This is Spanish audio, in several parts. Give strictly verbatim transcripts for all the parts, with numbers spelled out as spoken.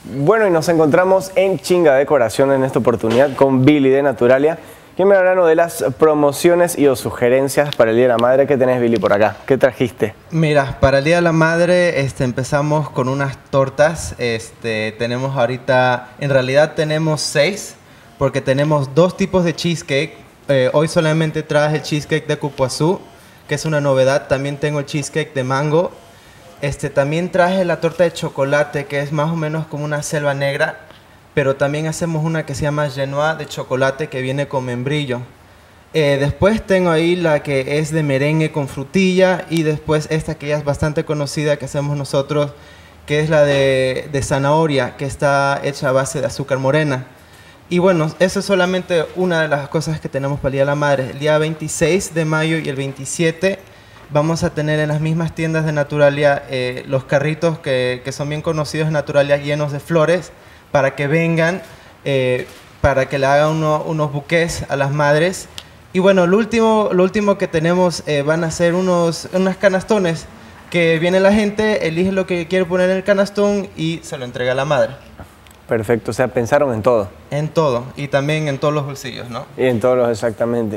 Bueno, y nos encontramos en Chinga Decoración en esta oportunidad con Billy de Naturalia, quien me hablará de las promociones y o sugerencias para el Día de la Madre. ¿Qué tenés, Billy, por acá? ¿Qué trajiste? Mira, para el Día de la Madre este, empezamos con unas tortas. Este, tenemos ahorita, en realidad tenemos seis, porque tenemos dos tipos de cheesecake. Eh, hoy solamente traje el cheesecake de cupuazú, que es una novedad. También tengo el cheesecake de mango. Este, también traje la torta de chocolate, que es más o menos como una selva negra, pero también hacemos una que se llama Genoa de chocolate, que viene con membrillo. Eh, después tengo ahí la que es de merengue con frutilla, y después esta que ya es bastante conocida que hacemos nosotros, que es la de, de zanahoria, que está hecha a base de azúcar morena. Y bueno, eso es solamente una de las cosas que tenemos para el Día de la Madre. El día veintiséis de mayo y el veintisiete vamos a tener en las mismas tiendas de Naturalia eh, los carritos que, que son bien conocidos en Naturalia, llenos de flores, para que vengan, eh, para que le hagan uno, unos buqués a las madres. Y bueno, lo último, lo último que tenemos eh, van a ser unos, unas canastones, que viene la gente, elige lo que quiere poner en el canastón y se lo entrega a la madre. Perfecto, o sea, pensaron en todo. En todo, y también en todos los bolsillos, ¿no? Y en todos los, exactamente.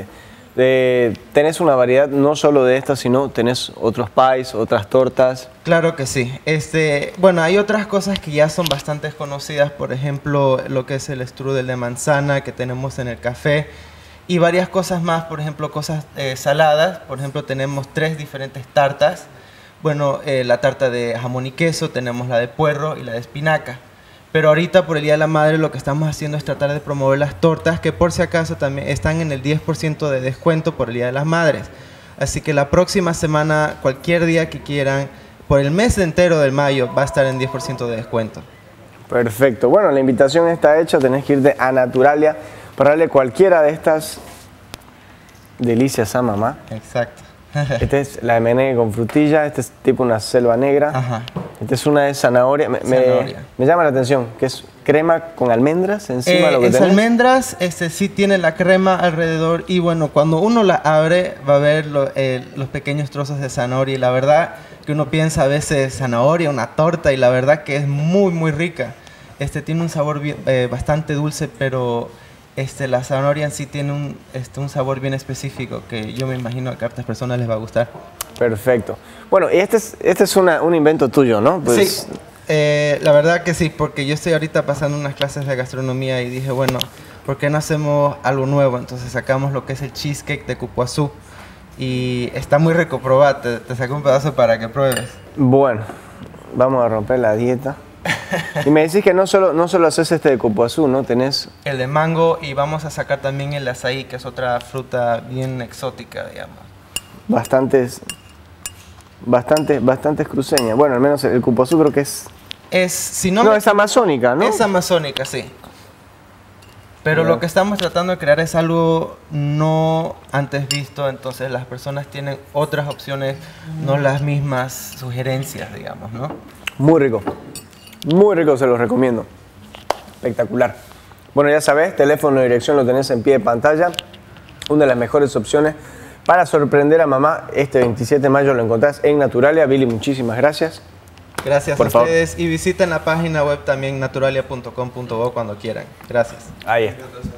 Eh, tenés una variedad no solo de estas, sino tenés otros pies, otras tortas. Claro que sí. Este, bueno, hay otras cosas que ya son bastante conocidas, por ejemplo, lo que es el strudel de manzana que tenemos en el café, y varias cosas más, por ejemplo, cosas eh, saladas. Por ejemplo, tenemos tres diferentes tartas. Bueno, eh, la tarta de jamón y queso, tenemos la de puerro y la de espinaca. Pero ahorita por el Día de la Madre lo que estamos haciendo es tratar de promover las tortas, que por si acaso también están en el diez por ciento de descuento por el Día de las Madres. Así que la próxima semana, cualquier día que quieran, por el mes entero del mayo, va a estar en diez por ciento de descuento. Perfecto. Bueno, la invitación está hecha. Tenés que irte a Naturalia para darle cualquiera de estas delicias a mamá. Exacto. Esta es la de merengue con frutilla. Este es tipo una selva negra. Ajá. Esta es una de zanahoria. Me, zanahoria. Me, me llama la atención, que es crema con almendras encima. Eh, de lo que es tenés. almendras, este sí tiene la crema alrededor, y bueno, cuando uno la abre va a ver lo, eh, los pequeños trozos de zanahoria, y la verdad que uno piensa a veces zanahoria, una torta, y la verdad que es muy muy rica. Este tiene un sabor bien, eh, bastante dulce, pero este, la zanahoria en sí tiene un, este, un sabor bien específico que yo me imagino que a otras personas les va a gustar. Perfecto. Bueno, y este es, este es una, un invento tuyo, ¿no? Pues... Sí, eh, la verdad que sí, porque yo estoy ahorita pasando unas clases de gastronomía y dije, bueno, ¿por qué no hacemos algo nuevo? Entonces sacamos lo que es el cheesecake de cupuazú, y está muy rico. Probá, te, te saco un pedazo para que pruebes. Bueno, vamos a romper la dieta. Y me decís que no solo, no solo haces este de cupuazú, ¿no? Tenés... El de mango, y vamos a sacar también el azaí, que es otra fruta bien exótica, digamos. Bastantes... Bastantes, bastantes cruceñas. Bueno, al menos el cupuazú creo que es... Es, si no, no me... es amazónica, ¿no? Es amazónica, sí. Pero Bueno, lo que estamos tratando de crear es algo no antes visto, entonces las personas tienen otras opciones, no las mismas sugerencias, digamos, ¿no? muy rico. Muy rico, se los recomiendo. Espectacular. Bueno, ya sabes, teléfono y dirección lo tenés en pie de pantalla. Una de las mejores opciones para sorprender a mamá. Este veintisiete de mayo lo encontrás en Naturalia. Billy, muchísimas gracias. Gracias Por a favor. ustedes, y visiten la página web también naturalia punto com punto bo cuando quieran. Gracias. Ahí está.